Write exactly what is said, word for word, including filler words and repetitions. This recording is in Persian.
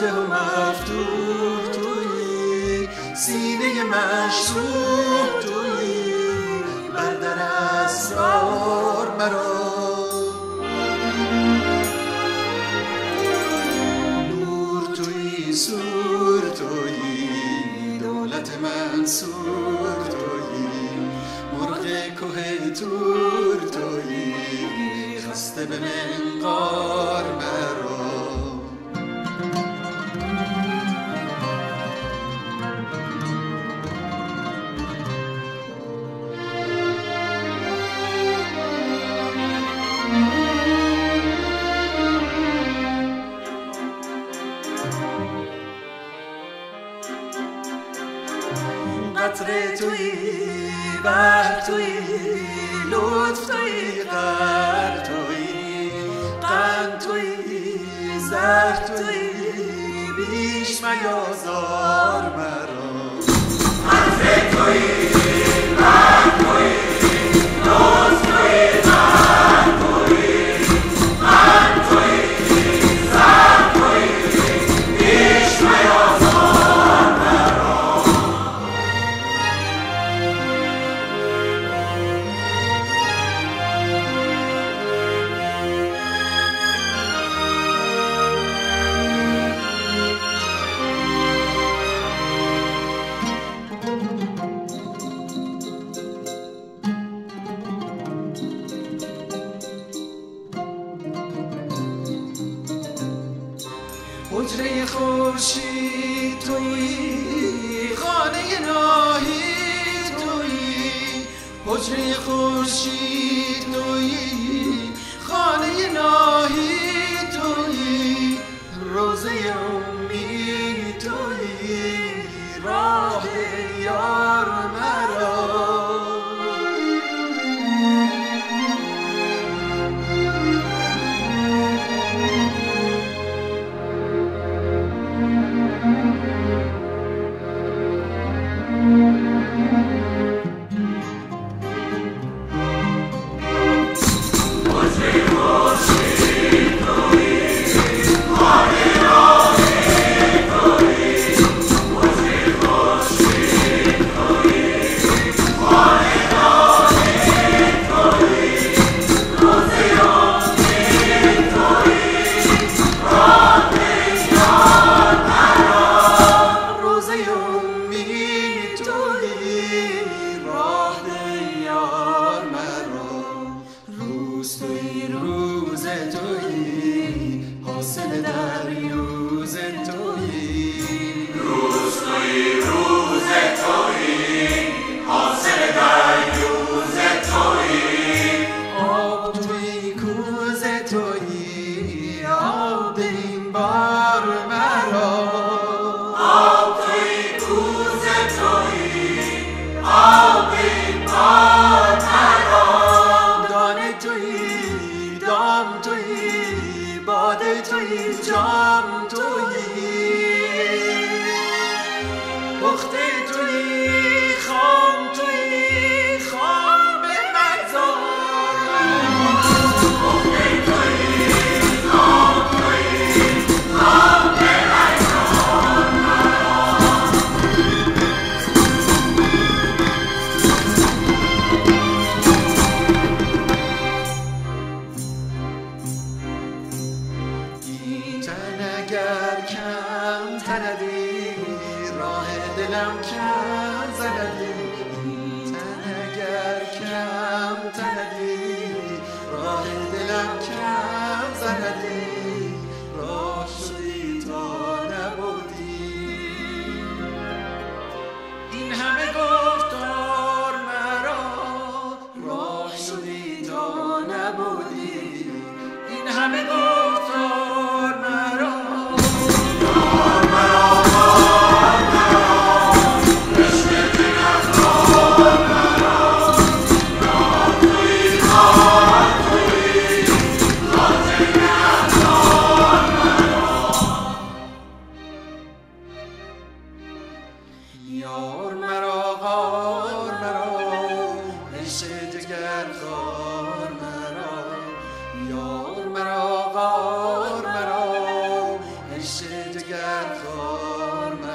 مانده و مفتوح تویی، سینه مشروح تویی، بر در اسرار مرا. نور تویی، سور تویی، دولت منصور تویی، مرغ کوه تور تویی، خسته به منقار مرا. قطره تویی، بحر تویی، لطف تویی، قهر تویی، قند تویی، زهر تویی، بیش میازار مرا. قطره تویی، بحر تویی، لطف تویی، قهر تویی، قند تویی، زهر تویی، بیش میازار مرا. حجره خورشید تویی، خانه ناهید تویی، حجره خورشید تویی، خانه ناهید تویی، روزه امید تویی، راه یار مرا. جام تویی، پخته تویی، خام تویی، خام به مزار. پخته تویی، خام تویی، خام به مزار مرا. اگر کم تندی، راه دلم کم زندی، تن اگر کم تندی، راه دلم کم زندی، راه شدی تا نبودی. این همه گفتار مرا، راه شدی تا نبودی. این همه گفتار